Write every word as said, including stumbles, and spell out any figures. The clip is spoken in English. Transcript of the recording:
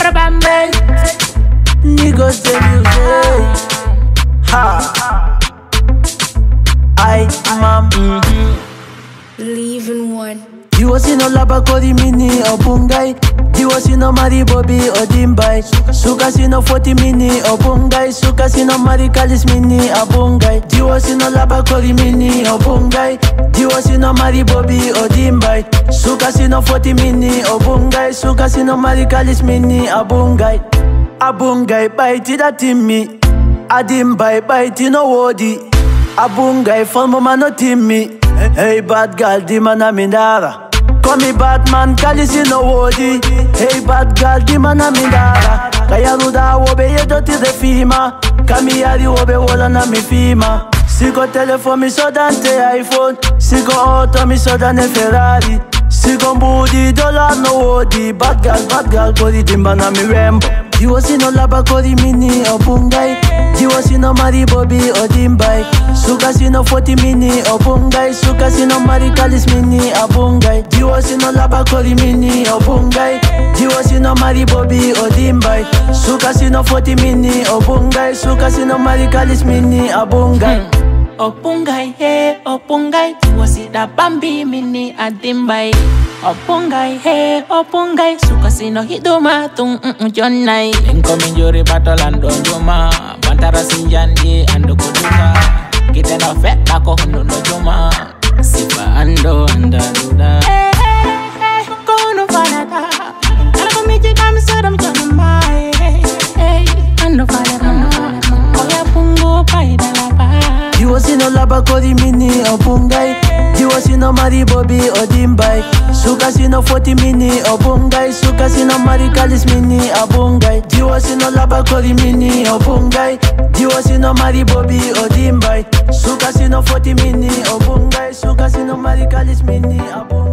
Bambe. Negus the music. Ha. I mam. Leaving one. You was in a laba kori mini or bungai. You was in a mari bobi or DimBai. Sukas in a forty mini or bungai. Sukas in a mari kalis mini or bungai. You was in a laba kori mini or bungai. You was in a mari bobi or DimBai. Sukas in a forty mini or bungai. Sukas in a mari kalis mini or bungai. A bungai bite that in me. A DimBai bite no wodi. A bungai for mama no timmy. Hey bad girl, di man a mindara. Call me Batman, kalisi no wodi. Hey bad girl, di man a mindara. Kaya ruda wobe ye doti de fima. Kami yari wobe wola na mi fima. Siko telephone mi so dante iPhone. Siko auto mi so dane Ferrari. Siko mbudi dollar no wodi. Bad girl, bad girl, kori dimba na mi rembo. You was in a laba kori mini or bungai. You was in a mari bobi or DimBai. Sukas in a forty mini or bungai. Sukas in a mari kalis mini or bungai. You was in a laba kori mini or bungai. You was in a mari bobi or DimBai. Sukas in a forty mini or bungai. Sukas in a mari kalis mini or bungai. Opungai, hey, opungai, tiwasi da bambi mini a DimBai. Opungai, hey, opungai, sukasino hidoma tung mm jonai. Incoming jury battle and dojuma, bantara sinjandi ando kuduka. Kita no fet ako hundo no juma, sipa ando anda duda. Hey, hey, hey, kono falata. Kala komiji kami sodam jonai. Hey, hey, ando falata. Oya pungo pai dalapa. You was in a laba kori mini or bungai. You was in a mari bobi or DimBai. Sukas in a forty mini or bungai. Sukas in a mari kalis mini or bungai. You was in a laba kori mini or bungai. You was in a mari bobi or DimBai. Sukas in a forty mini or bungai. Sukas in a mari kalis mini or bungai.